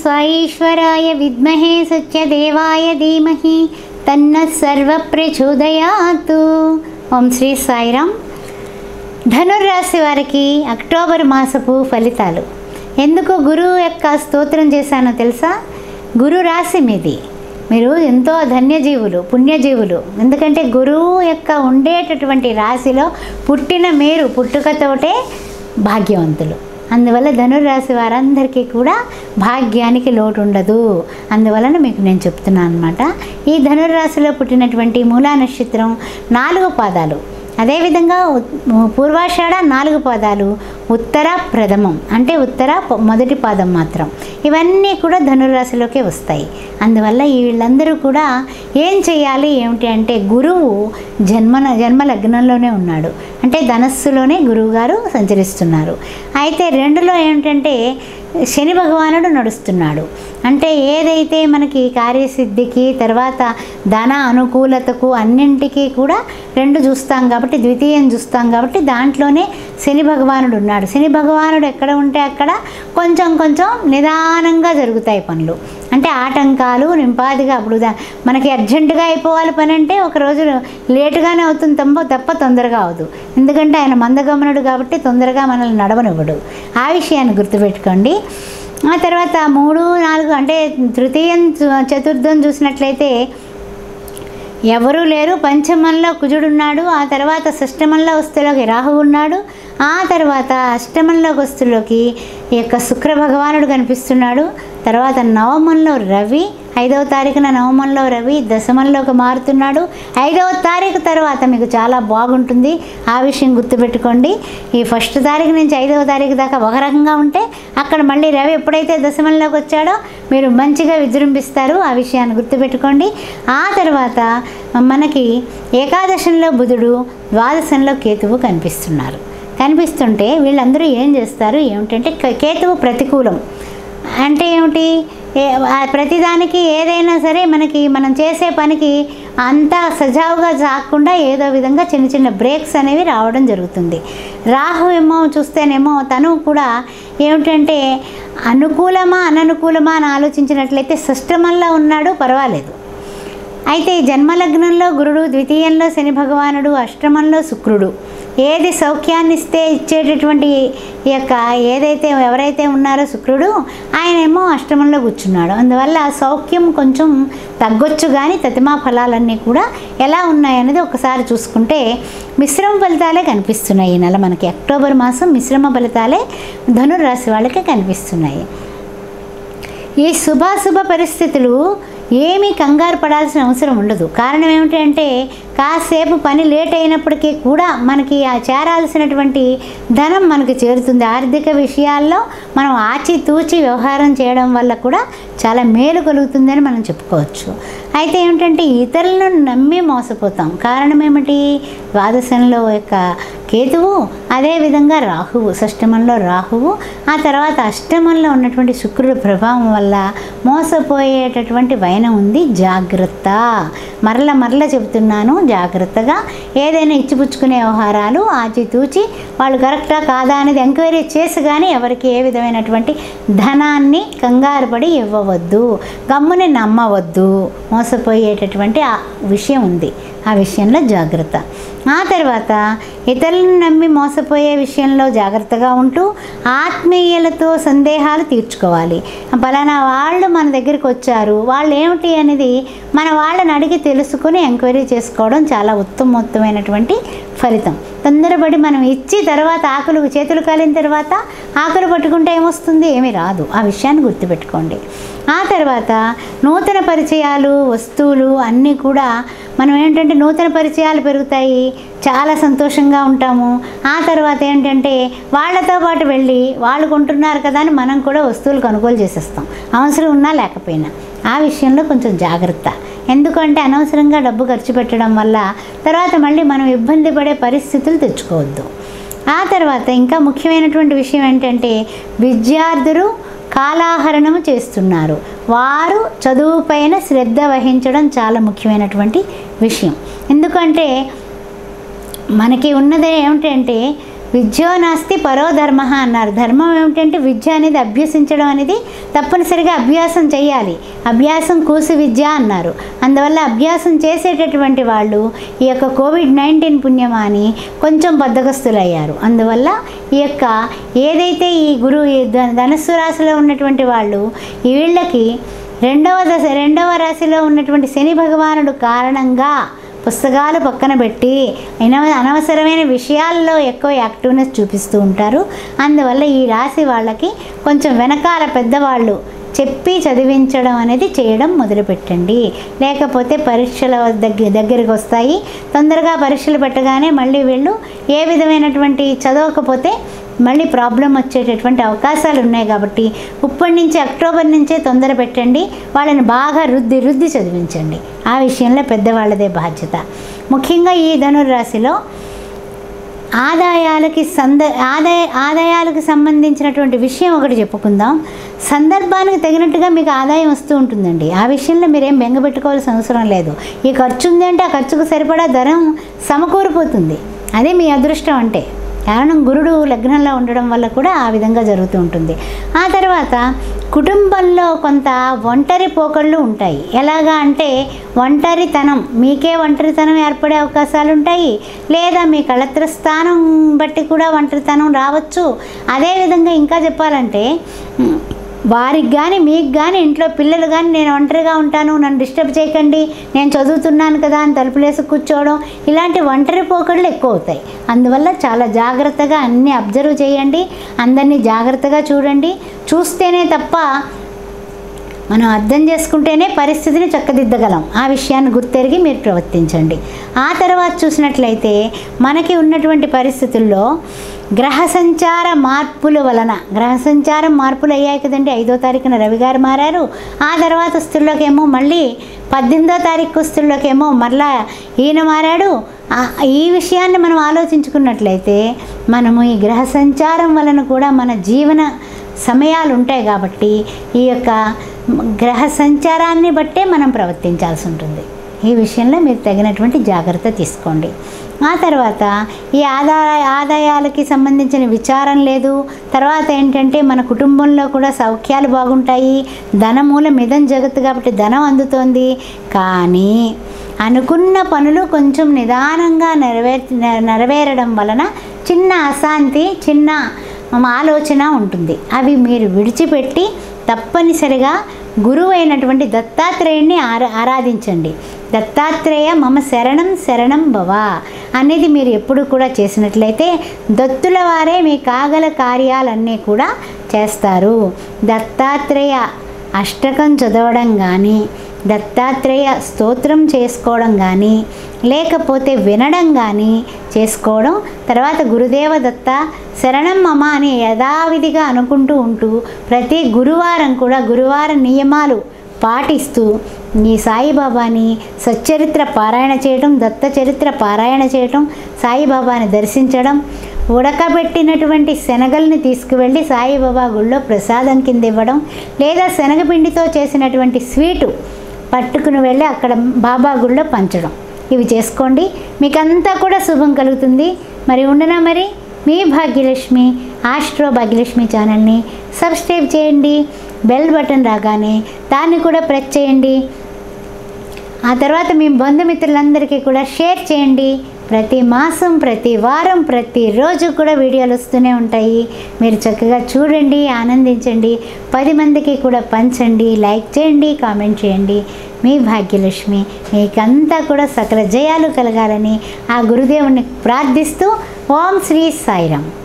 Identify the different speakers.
Speaker 1: సాయీశ్వరాయ విద్మహే సత్యదేవాయ ధీమహి తన్నః సర్వః ప్రచోదయాత్. ఓం శ్రీ సాయిరామ్. ధనుర్రాశి వారికి అక్టోబర్ మాసపు ఫలితాలు. ఎందుకు గురువు యొక్క స్తోత్రం చేశానో తెలుసా? గురు రాశి మీది, మీరు ఎంతో ధన్యజీవులు, పుణ్యజీవులు. ఎందుకంటే గురువు యొక్క ఉండేటటువంటి రాశిలో పుట్టిన మీరు పుట్టుకతోటే భాగ్యవంతులు. అందువల్ల ధనుర్రాశి వారందరికీ కూడా భాగ్యానికి లోటు ఉండదు. అందువలన మీకు నేను చెప్తున్నాను అన్నమాట. ఈ ధనుర్రాశిలో పుట్టినటువంటి మూలా నక్షత్రం 4 పాదాలు, అదేవిధంగా పూర్వాషాఢ 4 పాదాలు, ఉత్తర ప్రథమం అంటే ఉత్తర మొదటి పాదం మాత్రం, ఇవన్నీ కూడా ధనుర్రాశిలోకే వస్తాయి. అందువల్ల వీళ్ళందరూ కూడా ఏం చేయాలి ఏమిటి అంటే, గురువు జన్మ లగ్నంలోనే ఉన్నాడు, అంటే ధనస్సులోనే గురువు గారు సంచరిస్తున్నారు. అయితే 2లో ఏమిటంటే శని భగవానుడు నడుస్తున్నాడు. అంటే ఏదైతే మనకి కార్యసిద్ధికి తర్వాత ధన అనుకూలతకు అన్నింటికీ కూడా 2 చూస్తాం కాబట్టి, ద్వితీయం చూస్తాం కాబట్టి దాంట్లోనే శని భగవానుడు ఉన్నాడు. శని భగవానుడు ఎక్కడ ఉంటే అక్కడ కొంచెం కొంచెం నిదానంగా జరుగుతాయి పనులు. అంటే ఆటంకాలు నింపాదిగా, అప్పుడు మనకి అర్జెంటుగా అయిపోవాలి పని అంటే ఒక రోజు లేటుగానే అవుతుంది తప్ప తొందరగా అవదు. ఎందుకంటే ఆయన మందగమనుడు కాబట్టి తొందరగా మనల్ని నడవనివ్వడు. ఆ విషయాన్ని గుర్తుపెట్టుకోండి. ఆ తర్వాత 3, 4 అంటే తృతీయం చతుర్థం చూసినట్లయితే ఎవరూ లేరు. పంచమంలో కుజుడున్నాడు, ఆ తర్వాత షష్టమంలో వస్తులోకి రాహు ఉన్నాడు, ఆ తర్వాత అష్టమంలో వస్తులోకి ఈ యొక్క శుక్ర భగవానుడు కనిపిస్తున్నాడు. తర్వాత నవమంలో రవి, 5వ తారీఖున నవమంలో రవి దశమంలోకి మారుతున్నాడు. 5వ తారీఖు తర్వాత మీకు చాలా బాగుంటుంది, ఆ విషయం గుర్తుపెట్టుకోండి. ఈ 1వ తారీఖు నుంచి 5వ తారీఖు దాకా ఒక రకంగా ఉంటే అక్కడ మళ్ళీ రవి ఎప్పుడైతే దశమంలోకి వచ్చాడో మీరు మంచిగా విజృంభిస్తారు, ఆ విషయాన్ని గుర్తుపెట్టుకోండి. ఆ తర్వాత మనకి ఏకాదశంలో బుధుడు, ద్వాదశంలో కేతువు కనిపిస్తుంటే వీళ్ళందరూ ఏం చేస్తారు ఏమిటంటే, కేతువు ప్రతికూలం అంటే ఏమిటి, ప్రతిదానికి ఏదైనా సరే మనం చేసే పనికి అంతా సజావుగా సాగకుండా ఏదో విధంగా చిన్న చిన్న బ్రేక్స్ అనేవి రావడం జరుగుతుంది. రాహు ఏమో చూస్తేనేమో తను కూడా ఏమిటంటే అనుకూలమా అననుకూలమా అని ఆలోచించినట్లయితే షష్టమంలో ఉన్నాడు, పర్వాలేదు. అయితే జన్మలగ్నంలో గురుడు, ద్వితీయంలో శని భగవానుడు, అష్టమంలో శుక్రుడు. ఏది సౌఖ్యాన్ని ఇచ్చేటటువంటి ఈ యొక్క ఎవరైతే ఉన్నారో శుక్రుడు, ఆయనేమో అష్టమంలో కూర్చున్నాడు. అందువల్ల సౌఖ్యం కొంచెం తగ్గొచ్చు, కానీ తతిమా ఫలాలన్నీ కూడా ఎలా ఉన్నాయనేది ఒకసారి చూసుకుంటే మిశ్రమ ఫలితాలే కనిపిస్తున్నాయి. ఈ నెల మనకి అక్టోబర్ మాసం మిశ్రమ ఫలితాలే ధనుర్రాశి వాళ్ళకి కనిపిస్తున్నాయి. ఈ శుభాశుభ పరిస్థితులు ఏమీ కంగారు పడాల్సిన అవసరం ఉండదు. కారణం ఏమిటంటే కాసేపు పని లేట్ అయినప్పటికీ కూడా మనకి చేరాల్సినటువంటి ధనం మనకు చేరుతుంది. ఆర్థిక విషయాల్లో మనం ఆచితూచి వ్యవహారం చేయడం వల్ల కూడా చాలా మేలు కలుగుతుందని మనం చెప్పుకోవచ్చు. అయితే ఏమిటంటే ఇతరులను నమ్మి మోసపోతాం. కారణం ఏమిటి? ద్వాదశంలో యొక్క కేతువు, అదేవిధంగా రాహువు, షష్టమంలో రాహువు, ఆ తర్వాత అష్టమంలో ఉన్నటువంటి శుక్రుడు ప్రభావం వల్ల మోసపోయేటటువంటి వైనం ఉంది. జాగ్రత్త, మరల చెబుతున్నాను, జాగ్రత్తగా ఏదైనా ఇచ్చిపుచ్చుకునే వ్యవహారాలు ఆచితూచి వాళ్ళు కరెక్టా కాదా అనేది ఎంక్వైరీ చేసి కానీ ఎవరికి ఏ విధమైనటువంటి ధనాన్ని కంగారు పడి ఇవ్వవద్దు, గమ్ముని నమ్మవద్దు. మోసపోయేటటువంటి ఆ విషయం ఉంది, ఆ విషయంలో జాగ్రత్త. ఆ తర్వాత ఇతరులను నమ్మి మోసపోయే విషయంలో జాగ్రత్తగా ఉంటూ ఆత్మీయులతో సందేహాలు తీర్చుకోవాలి. పలానా వాళ్ళు మన దగ్గరికి వచ్చారు, వాళ్ళు ఏమిటి అనేది మన వాళ్ళని అడిగి తెలుసుకుని ఎంక్వైరీ చేసుకోవడం చాలా ఉత్తమమైనటువంటి ఫలితం. తొందరపడి మనం ఇచ్చి తర్వాత చేతులు కాలిన తర్వాత ఆకులు పట్టుకుంటే ఏమొస్తుంది? ఏమీ రాదు. ఆ విషయాన్ని గుర్తుపెట్టుకోండి. ఆ తర్వాత నూతన పరిచయాలు, వస్తువులు అన్నీ కూడా మనం ఏంటంటే నూతన పరిచయాలు పెరుగుతాయి, చాలా సంతోషంగా ఉంటాము. ఆ తర్వాత ఏంటంటే వాళ్ళతో పాటు వెళ్ళి వాళ్ళు కొంటున్నారు కదా అని మనం కూడా వస్తువులు కొనుగోలు చేసేస్తాం, అవసరం ఉన్నా లేకపోయినా. ఆ విషయంలో కొంచెం జాగ్రత్త. ఎందుకంటే అనవసరంగా డబ్బు ఖర్చు పెట్టడం వల్ల తర్వాత మళ్ళీ మనం ఇబ్బంది పడే పరిస్థితులు తెచ్చుకోవద్దు. ఆ తర్వాత ఇంకా ముఖ్యమైనటువంటి విషయం ఏంటంటే విద్యార్థులు కాలాహరణము చేస్తున్నారు, వారు చదువుపైన శ్రద్ధ వహించడం చాలా ముఖ్యమైనటువంటి విషయం. ఎందుకంటే మనకి ఉన్నదే ఏమిటంటే విద్యో నాస్తి పరో ధర్మ అన్నారు. ధర్మం ఏమిటంటే విద్య అనేది అభ్యసించడం అనేది తప్పనిసరిగా అభ్యాసం చేయాలి. అభ్యాసం కూసి విద్య అన్నారు. అందువల్ల అభ్యాసం చేసేటటువంటి వాళ్ళు ఈ యొక్క కోవిడ్-19 పుణ్యమాని కొంచెం బద్ధకస్తులయ్యారు. అందువల్ల ఈ యొక్క ఏదైతే ఈ ధనుస్సు రాశిలో ఉన్నటువంటి వాళ్ళు వీళ్ళకి రెండవ రాశిలో ఉన్నటువంటి శని భగవానుడు కారణంగా పుస్తకాలు పక్కన పెట్టి అనవసరమైన విషయాల్లో ఎక్కువ యాక్టివ్నెస్ చూపిస్తూ ఉంటారు. అందువల్ల ఈ రాశి వాళ్ళకి కొంచెం వెనకాల పెద్దవాళ్ళు చెప్పి చదివించడం అనేది చేయడం మొదలుపెట్టండి. లేకపోతే పరీక్షల దగ్గరికి వస్తాయి. తొందరగా పరీక్షలు పెట్టగానే మళ్ళీ వీళ్ళు ఏ విధమైనటువంటి చదవకపోతే మళ్ళీ ప్రాబ్లం వచ్చేటటువంటి అవకాశాలు ఉన్నాయి. కాబట్టి ఇప్పటి నుంచి అక్టోబర్ నుంచే తొందర పెట్టండి. వాళ్ళని బాగా రుద్ది చదివించండి. ఆ విషయంలో పెద్దవాళ్ళదే బాధ్యత. ముఖ్యంగా ఈ ధనుర్రాశిలో ఆదాయాలకు సంబంధించినటువంటి విషయం ఒకటి చెప్పుకుందాం. సందర్భానికి తగినట్టుగా మీకు ఆదాయం వస్తూ ఉంటుందండి. ఆ విషయంలో మీరేం బెంగపెట్టుకోవాల్సిన అవసరం లేదు. ఈ ఖర్చు ఉంది అంటే ఆ ఖర్చుకు సరిపడా ధనం సమకూరిపోతుంది. అదే మీ అదృష్టం అంటే. కారణం గురుడు లగ్నంలో ఉండడం వల్ల కూడా ఆ విధంగా జరుగుతూ ఉంటుంది. ఆ తర్వాత కుటుంబంలో కొంత ఒంటరి పోకళ్ళు ఉంటాయి. ఎలాగా అంటే మీకే ఒంటరితనం ఏర్పడే అవకాశాలు ఉంటాయి. లేదా మీ కళత్ర స్థానం బట్టి కూడా ఒంటరితనం రావచ్చు. అదేవిధంగా ఇంకా చెప్పాలంటే వారికి కానీ మీకు కానీ ఇంట్లో పిల్లలు కానీ నేను ఒంటరిగా ఉంటాను, నన్ను డిస్టర్బ్ చేయకండి, నేను చదువుతున్నాను కదా అని తలుపులేసి కూర్చోవడం, ఇలాంటి ఒంటరి పోకళ్ళు ఎక్కువ అవుతాయి. అందువల్ల చాలా జాగ్రత్తగా అన్నీ అబ్జర్వ్ చేయండి. అందరినీ జాగ్రత్తగా చూడండి. చూస్తేనే తప్ప మనం అర్థం చేసుకుంటేనే పరిస్థితిని చక్కదిద్దగలం. ఆ విషయాన్ని గుర్తెరిగి మీరు ప్రవర్తించండి. ఆ తర్వాత చూసినట్లయితే మనకి ఉన్నటువంటి పరిస్థితుల్లో గ్రహ సంచార మార్పుల వలన గ్రహ సంచారం మార్పులు అయ్యాయి కదండి. 5వ తారీఖున రవి గారు మారారు. ఆ తర్వాత స్థితిలోకేమో మళ్ళీ 18వ తారీఖు స్థితిలోకేమో మరలా ఈయన మారాడు. ఈ విషయాన్ని మనం ఆలోచించుకున్నట్లయితే మనము ఈ గ్రహ సంచారం వలన కూడా మన జీవన సమయాలు ఉంటాయి. కాబట్టి ఈ యొక్క గ్రహ సంచారాన్ని బట్టే మనం ప్రవర్తించాల్సి ఉంటుంది. ఈ విషయంలో మీరు తగినటువంటి జాగ్రత్త తీసుకోండి. ఆ తర్వాత ఈ ఆదాయాలకి సంబంధించిన విచారం లేదు. తర్వాత ఏంటంటే మన కుటుంబంలో కూడా సౌఖ్యాలు బాగుంటాయి. ధనమూలం మిదం జగత్తు కాబట్టి ధనం అందుతోంది. కానీ అనుకున్న పనులు కొంచెం నిదానంగా నెరవేరడం వలన చిన్న అశాంతి, చిన్న ఆలోచన ఉంటుంది. అవి మీరు విడిచిపెట్టి తప్పనిసరిగా గురువు అయినటువంటి దత్తాత్రేయుడిని ఆరాధించండి. దత్తాత్రేయ మమ శరణం భవ అనేది మీరు ఎప్పుడు కూడా చేసినట్లయితే దత్తుల వారే మీ కాగల కార్యాలన్నీ కూడా చేస్తారు. దత్తాత్రేయ అష్టకం చదవడం కానీ, దత్తాత్రేయ స్తోత్రం చేసుకోవడం కానీ, లేకపోతే వినడం కానీ చేసుకోవడం, తర్వాత గురుదేవ దత్త శరణం మమ అని యథావిధిగా అనుకుంటూ ఉంటూ ప్రతి గురువారం కూడా గురువార నియమాలు పాటిస్తూ ఈ సాయిబాబాని సచ్చరిత్ర పారాయణ చేయడం, దత్త చరిత్ర పారాయణ చేయటం, సాయిబాబాని దర్శించడం, ఉడకబెట్టినటువంటి శనగల్ని తీసుకువెళ్ళి సాయిబాబా గుళ్ళో ప్రసాదం కింద ఇవ్వడం, లేదా శనగపిండితో చేసినటువంటి స్వీటు పట్టుకుని వెళ్ళి అక్కడ బాబా గుళ్ళో పంచడం. ఇవి చేసుకోండి. మీకంతా కూడా శుభం కలుగుతుంది. మరి ఉండనా మరి మీ భాగ్యలక్ష్మి ఆస్ట్రో భాగ్యలక్ష్మి ఛానల్ని సబ్స్క్రైబ్ చేయండి. బెల్ బటన్ రాగానే దాన్ని కూడా ప్రెస్ చేయండి. ఆ తర్వాత మీ బంధుమిత్రులందరికీ కూడా షేర్ చేయండి. ప్రతి మాసం, ప్రతి వారం, ప్రతిరోజు కూడా వీడియోలు వస్తూనే ఉంటాయి. మీరు చక్కగా చూడండి, ఆనందించండి, 10 మందికి కూడా పంచండి, లైక్ చేయండి, కామెంట్ చేయండి. మీ భాగ్యలక్ష్మి మీకంతా కూడా సకల జయాలు కలగాలని ఆ గురుదేవుని ప్రార్థిస్తూ ఓం శ్రీ సాయిరామ్.